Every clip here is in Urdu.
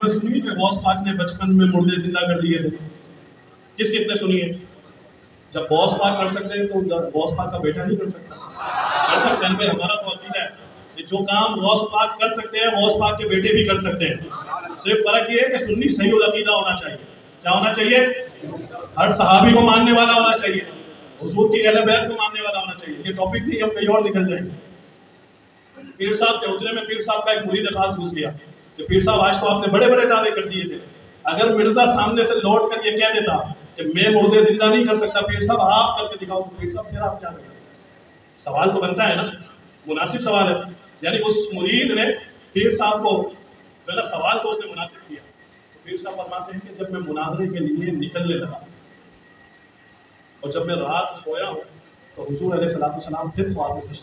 سنی کہ غوث پاک نے بچپن میں مردے زندہ کر دیے تھے؟ کس کس نے سنی ہے؟ جب غوث پاک کر سکتے ہیں تو غوث پاک کا بیٹا نہیں کر سکتا؟ کر سکتے ہیں بھائی، ہمارا تو عقیدہ ہے کہ جو کام غوث پاک کر سکتے ہیں غوث پاک کے بیٹے بھی کر سکتے ہیں۔ صرف فرق یہ ہے کہ سنی صحیح العقیدہ ہونا چاہیے۔ کیا ہونا چاہیے؟ ہر صحابی کو ماننے والا ہونا چاہیے، حضور کی اہل بیت کو ماننے والا ہونا چاہیے۔ یہ ٹاپک نہیں، ہم کہیں اور نکل جائیں گے۔ پیر صاحب کے حجرے میں پیر صاحب کا ایک مرید خاص گھس گیا کہ پیر صاحب آج تو آپ نے بڑے بڑے دعوے کر دیے تھے، اگر مرزا سامنے سے لوٹ کر یہ کہہ دیتا کہ میں مردے زندہ نہیں کر سکتا، پیر صاحب آپ کر کے دکھاؤ، پیر صاحب پھر آپ کیا کریں؟ سوال تو بنتا ہے نا، مناسب سوال ہے۔ یعنی اس مرید نے پیر صاحب کو پہلا سوال تو اس نے مناسب کیا۔ پیر صاحب فرماتے ہیں کہ جب میں مناظرے کے لیے نکلنے لگا اور جب میں رات سویا ہوں تو حضور علیہ السلام پھر خواب میں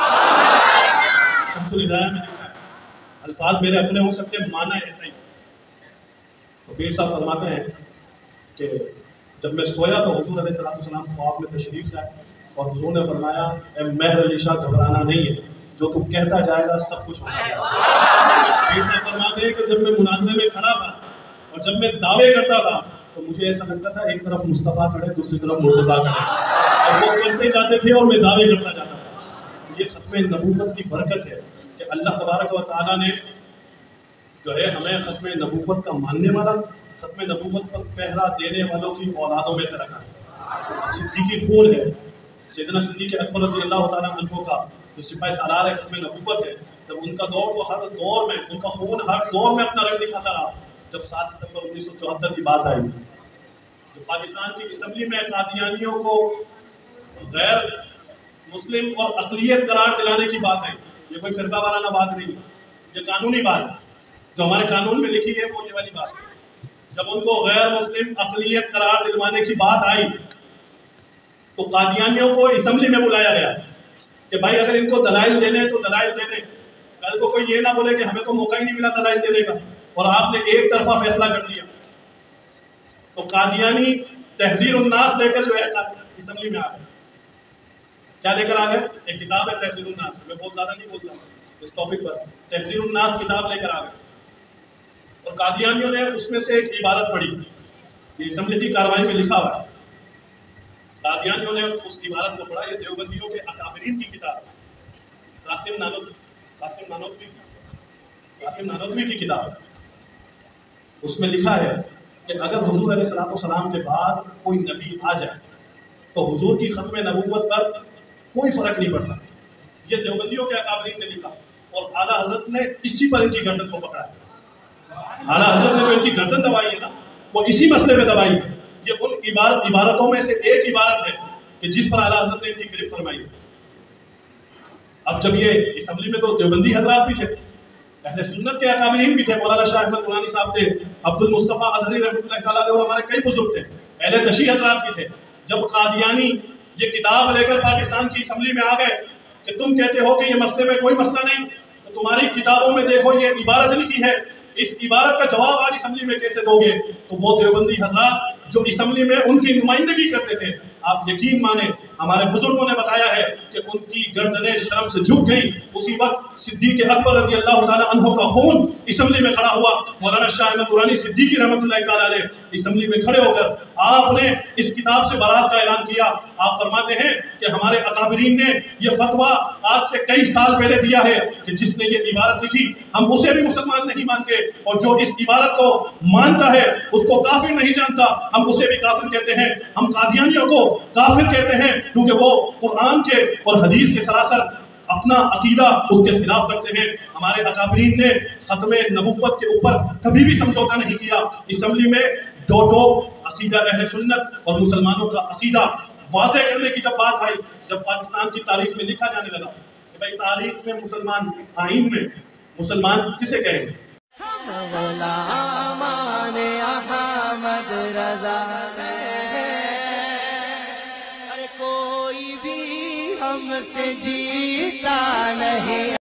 شمس الہدایہ میں لکھا ہے، الفاظ میرے اپنے ہو سکتے ہیں، معنی ایسا ہی۔ تو پیر صاحب فرماتے ہیں کہ جب میں سویا تو حضور علیہ السلام خواب میں تشریف لائے اور حضور نے فرمایا اے مہر علی شاہ گھبرانا نہیں ہے، جو تو کہتا جائے گا سب کچھ ہوگا۔ پیر صاحب فرماتے ہیں کہ جب میں مناظرے میں کھڑا تھا اور جب میں دعوے کرتا تھا تو مجھے ایسا لگتا تھا ایک طرف مصطفیٰ کھڑے دوسری طرف مرتضیٰ کھڑے، اور وہ کہتے جاتے تھے اور میں دعوے کرتا جاتا تھا۔ یہ ختم نبوت کی برکت ہے کہ اللہ تبارک و تعالیٰ نے جو ہے ہمیں ختم نبوت کا ماننے والا، ختم نبوت پر پہرا دینے والوں کی اولادوں میں سے رکھا ہے۔ صدیقی خون ہے، سیدنا صدیق اکبر رضی اللہ تعالیٰ عنہ کا جو سپاہ سالار ہے ختم نبوت ہے، جب ان کا دور تو ہر دور میں، ان کا خون ہر دور میں اپنا رنگ دکھاتا رہا۔ جب 7 ستمبر 1974 کی بات آئی، جو پاکستان کی اسمبلی میں قادیانیوں کو غیر مسلم اور اقلیت قرار دلانے کی بات آئی، یہ کوئی فرقہ وارانہ بات نہیں، یہ قانونی بات ہے جو ہمارے قانون میں لکھی ہے، وہ یہ والی بات ہے۔ جب ان کو غیر مسلم اقلیت قرار دلوانے کی بات آئی تو قادیانیوں کو اسمبلی میں بلایا گیا کہ بھائی اگر ان کو دلائل دینے تو دلائل دے دیں، کل کو کوئی یہ نہ بولے کہ ہمیں تو موقع ہی نہیں ملا دلائل دینے کا اور آپ نے ایک طرفہ فیصلہ کر دیا۔ تو قادیانی تحذیر الناس لے کر جو ہے اسمبلی میں آ گئے۔ کیا لے کر آ گئے؟ ایک کتاب ہے تحذیر الناس، میں بہت زیادہ نہیں بولتا اس ٹاپک پر، تحذیر الناس کتاب لے کر آ گئے اور قادیانیوں نے اس میں سے ایک عبارت پڑھی، یہ اسمبلی کی کارروائی میں لکھا ہوا ہے۔ قادیانیوں نے اس عبارت کو پڑھا، یہ دیوبندیوں کے اکابرین کی کتاب ہے، قاسم نانوتوی کی کتاب ہے۔ اس میں لکھا ہے کہ اگر حضور علیہ السلام کے بعد کوئی نبی آ جائے تو حضور کی ختم نبوت پر کوئی فرق نہیں پڑتا۔ یہ دیوبندیوں کے اکابرین نے لکھا اور اعلیٰ حضرت نے اسی پر ان کی گردن کو پکڑا ہے۔ اعلیٰ حضرت نے جو ان کی گردن دبائی ہے نا، وہ اسی مسئلے پہ دبائی ہے۔ یہ ان عبارتوں میں سے ایک عبارت ہے کہ جس پر اعلیٰ حضرت نے ان کی گرفت فرمائی ہے۔ اب جب یہ اسمبلی میں تو دیوبندی حضرات بھی تھے، اہل سنت کے اکابرین بھی تھے، مولانا شاہ احمد قرآنی صاحب تھے، عبد المصطفیٰ اظہری رحمۃ اللہ تعالیٰ علیہ اور ہمارے کئی بزرگ تھے، اہل تشیع حضرات بھی تھے۔ جب قادیانی یہ کتاب لے کر پاکستان کی اسمبلی میں آ گئے کہ تم کہتے ہو کہ یہ مسئلے میں کوئی مسئلہ نہیں، تو تمہاری کتابوں میں دیکھو یہ عبارت لکھی ہے، اس عبارت کا جواب آج اسمبلی میں کیسے دو گے؟ تو وہ دیوبندی حضرات جو اسمبلی میں ان کی نمائندگی کرتے تھے، آپ یقین مانیں ہمارے بزرگوں نے بتایا ہے کہ ان کی گردنیں شرم سے جھک گئی۔ اسی وقت صدیق اکبر رضی اللہ تعالیٰ عنہ کا خون اسمبلی میں کھڑا ہوا۔ مولانا شاہ احمد قرآنی صدیقی رحمۃ اللہ تعالیٰ علیہ اسمبلی میں کھڑے ہو کر آپ نے اس کتاب سے برات کا اعلان کیا۔ آپ فرماتے ہیں کہ ہمارے اکابرین نے یہ فتویٰ آج سے کئی سال پہلے دیا ہے کہ جس نے یہ عبارت لکھی ہم اسے بھی مسلمان نہیں مانتے، اور جو اس عبارت کو مانتا ہے اس کو کافر نہیں جانتا، ہم اسے بھی کافر کہتے ہیں۔ ہم قادیانیوں کو کافر کہتے ہیں کیونکہ وہ قرآن کے اور حدیث کے سراسر اپنا عقیدہ اس کے خلاف رکھتے ہیں۔ ہمارے اکابرین نے ختم نبوت کے اوپر کبھی بھی سمجھوتا نہیں کیا۔ اسمبلی میں دو عقیدہ اہل سنت اور مسلمانوں کا عقیدہ واضح کرنے کی جب بات آئی، جب پاکستان کی تاریخ میں لکھا جانے لگا کہ بھائی تاریخ میں مسلمان، آئین میں مسلمان کسے کہیں گے؟ کوئی بھی ہم سے جیتا نہیں۔